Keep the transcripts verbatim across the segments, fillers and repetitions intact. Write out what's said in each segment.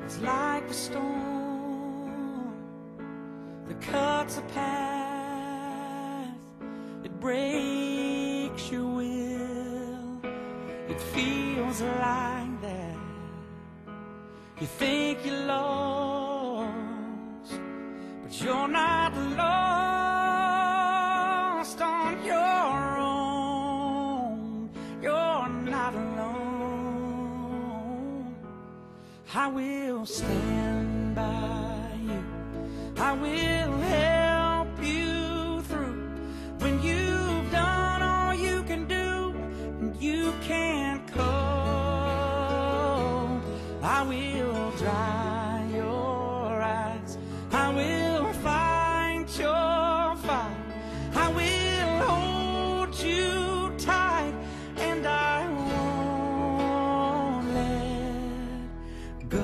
It's like a storm that cuts a path, it breaks your will. It feels like that. You think you're lost, but you're not lost on your own. You're not alone. I will stand by you. I will help you through when you've done all you can do and you can't cope. I will dry your eyes. I will fight your fight. I will hold you tight, and I won't let go.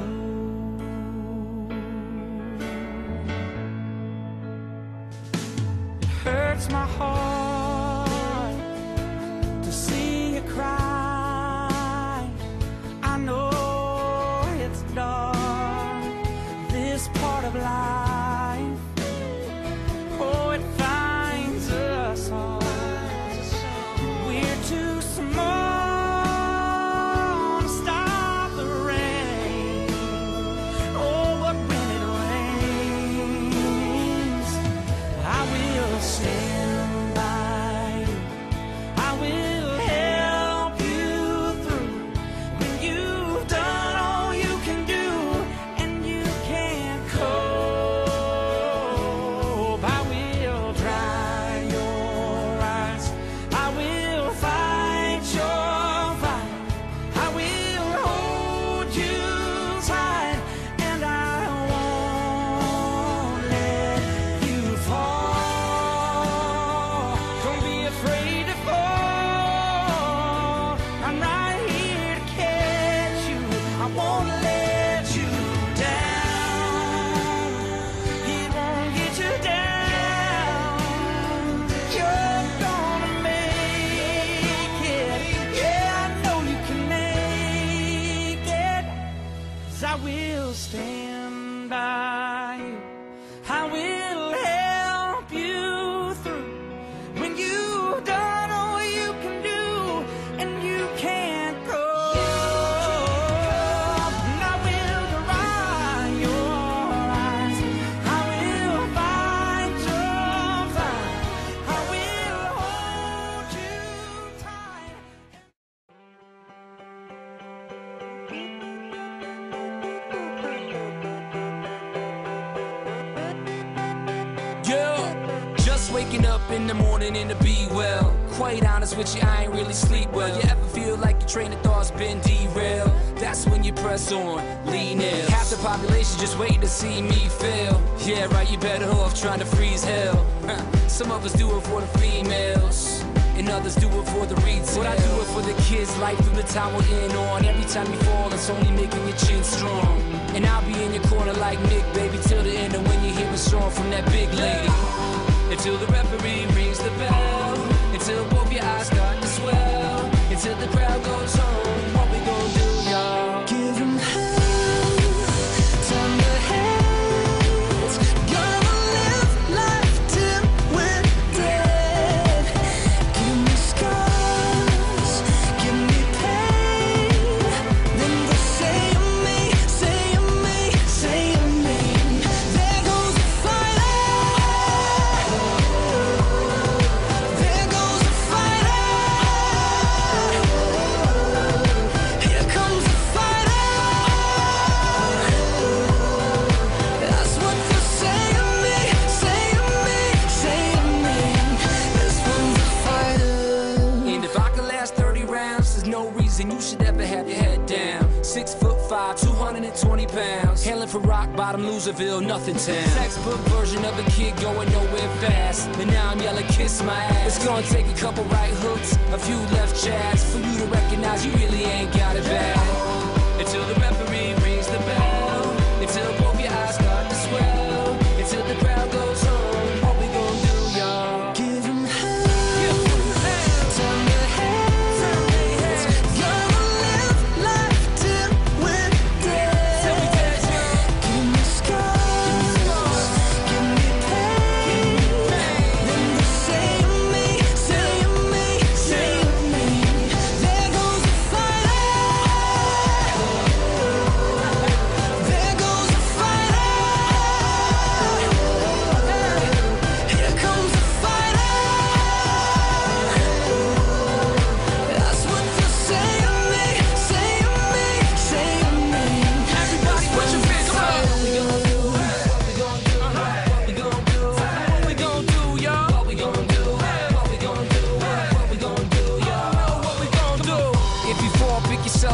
It hurts my heart to see you cry. I know it's dark, this part of life. Oh, it finds us all. We're too small to stop the rain. Oh, but when it rains, I will stand by you. I will help you through when you've done all you can do and you can't cope. I will dry your eyes. I will fight your fight. I will hold you tight, and I won't let you fall. Don't be afraid to fall. I'm right here to catch you. I won't let you down. It won't get you down. You're gonna make it. Yeah, I know you can make it. 'Cause I will stand by you. I will help you through when you've done all you can do and you can't go. And I will dry your eyes. I will fight your fight. I will hold you tight. Yeah, just waking up in the morning and to be well. Quite honest with you, I ain't really sleep well. You ever feel like your train of thought's been derailed? That's when you press on, lean in. Half the population just waiting to see me fail. Yeah, right, you better off trying to freeze hell. Some of us do it for the females, and others do it for the retail. But I do it for the kids, life through the time we're in on. Every time you fall, it's only making your chin strong. And I'll be in your corner like Nick, baby, till the end of when you hear a song from that big lady. Until the referee rings the bell, until both your eyes start to swell, until the crowd goes home. What we gon' do, y'all? Give him hell, turn the heads. Gonna live life till we're dead. Give me scars, give me pain. Then go say of me, say of me, say of me. There goes the fighter. There goes the fighter. Here comes the fighter. That's what you say of me, say of me, say of me. This one's a fighter. And if I could last thirty rounds, there's no reason you should ever have your head down. Six foot five, two hundred twenty pounds. Hailing from rock bottom, Loserville, nothing town. Textbook version of a kid going nowhere fast. And now I'm yelling, kiss my ass. It's gonna take a couple right hooks, a few left jabs, for you to recognize you really ain't got it bad. Until the referee rings the bell, until both your eyes start to swell, until the crowd goes home. What we gon' do, y'all? Give him hell, turn the heads. Gonna live life till we're dead.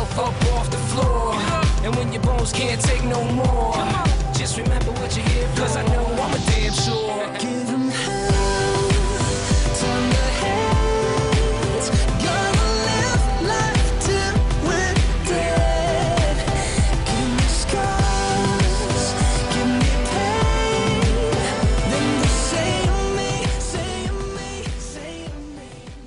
yourself up off the floor. And when your bones can't take no more, just remember what you're here for. Cause I know I'm a damn sure. Give 'em hell, turn the heads. Gonna live life till we're dead. Give me scars, give me pain. Then they say to me, say to me, say to me.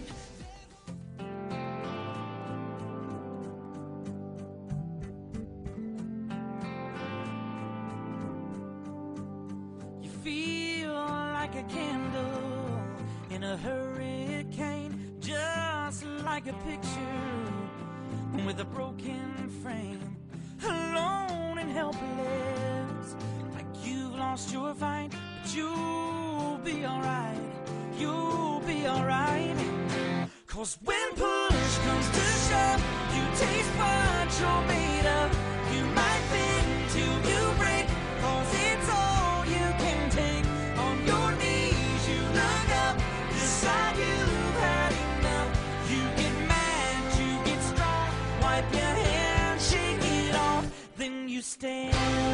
You feel like a candle in a hurricane, just like a picture with a broken frame, alone and helpless, like you've lost your fight, but you'll be alright, you'll be alright. Cause when push comes to shove, you taste what you're made of. You might bend till you break, cause it's all you can take. On your knees you look up, decide you've had enough. You get mad, you get strong, wipe your hands, shake it off, then you stand.